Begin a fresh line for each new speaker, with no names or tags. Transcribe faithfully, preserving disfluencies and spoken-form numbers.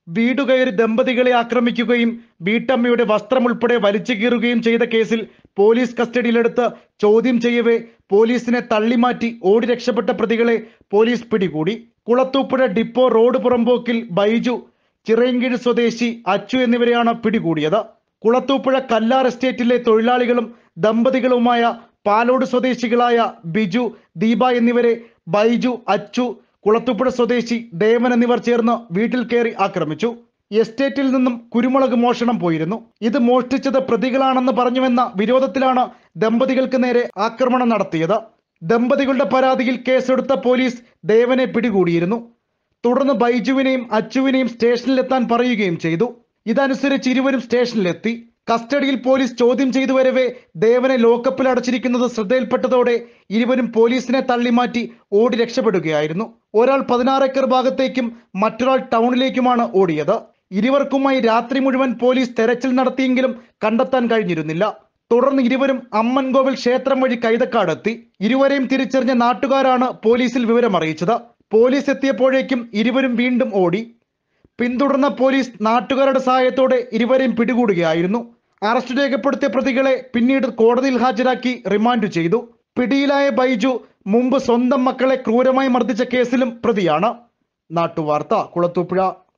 വീടുകയറി ദമ്പതികളെ ആക്രമിക്കുകയും വീട്ടമ്മയുടെ വസ്ത്രം ഉൾപ്പെടെ വലിച്ചു കീറുകയും ചെയ്ത കേസിൽ പോലീസ് കസ്റ്റഡിയിലെടുത്ത് ചോദ്യം ചെയ്യവേ പോലീസിനെ തള്ളിമാറ്റി ഓടി രക്ഷപ്പെട്ട പ്രതികളെ പോലീസ് പിടികൂടി. കുളത്തൂപ്പുഴ ഡിപ്പോ റോഡ് പുറമ്പോക്കിൽ ബൈജു, ചിറയൻകീഴ് സ്വദേശി അച്ചു എന്നിവരെയാണ് പിടികൂടിയത്. കുളത്തൂപ്പുഴ കല്ലാർ എസ്റ്റേറ്റിലെ തൊഴിലാളികളും ദമ്പതികളുമായ പാലോട് സ്വദേശികളായ ബിജു, ദീപ എന്നിവരെ ബൈജു, അച്ചു, കുളത്തൂപ്പുഴ സ്വദേശി ദേവൻ എന്നിവർ ചേർന്ന് വീട്ടിൽ കയറി ആക്രമിച്ചു. എസ്റ്റേറ്റിൽ നിന്നും കുരുമുളക് മോഷണം പോയിരുന്നു. ഇത് മോഷ്ടിച്ചത് പ്രതികളാണെന്ന് പറഞ്ഞുവെന്ന വിരോധത്തിലാണ് ദമ്പതികൾക്ക് നേരെ ആക്രമണം നടത്തിയത്. ദമ്പതികളുടെ പരാതിയിൽ കേസെടുത്ത പോലീസ് ദേവനെ പിടികൂടിയിരുന്നു. തുടർന്ന് ബൈജുവിനെയും അച്ചുവിനെയും സ്റ്റേഷനിലെത്താൻ പറയുകയും ചെയ്തു. ഇതനുസരിച്ച് ഇരുവരും സ്റ്റേഷനിലെത്തി. കസ്റ്റഡിയിൽ പോലീസ് ചോദ്യം ചെയ്തു വരവേ ദേവനെ ലോക്കപ്പിൽ അടച്ചിരിക്കുന്നത് ശ്രദ്ധയിൽപ്പെട്ടതോടെ ഇരുവരും പോലീസിനെ തള്ളിമാറ്റി ഓടി രക്ഷപ്പെടുകയായിരുന്നു. ഒരാൾ പതിനാറ് ഏക്കർ ഭാഗത്തേക്കും മറ്റൊരാൾ ടൗണിലേക്കുമാണ് ഓടിയത്. ഇരുവർക്കുമായി രാത്രി മുഴുവൻ പോലീസ് തെരച്ചിൽ നടത്തിയെങ്കിലും കണ്ടെത്താൻ കഴിഞ്ഞിരുന്നില്ല. തുടർന്ന് ഇരുവരും അമ്മൻകോവിൽ ക്ഷേത്രം വഴി കൈതക്കാടെത്തി. ഇരുവരെയും തിരിച്ചറിഞ്ഞ നാട്ടുകാരാണ് പോലീസിൽ വിവരമറിയിച്ചത്. പോലീസ് എത്തിയപ്പോഴേക്കും ഇരുവരും വീണ്ടും ഓടി. പിന്തുടർന്ന പോലീസ് നാട്ടുകാരുടെ സഹായത്തോടെ ഇരുവരെയും പിടികൂടുകയായിരുന്നു. അറസ്റ്റ് രേഖപ്പെടുത്തിയ പ്രതികളെ പിന്നീട് കോടതിയിൽ ഹാജരാക്കി റിമാൻഡ് ചെയ്തു. പിടിയിലായ ബൈജു മുമ്പ് സ്വന്തം മക്കളെ ക്രൂരമായി മർദ്ദിച്ച കേസിലും പ്രതിയാണ്. നാട്ടുവാർത്ത, കുളത്തൂപ്പുഴ.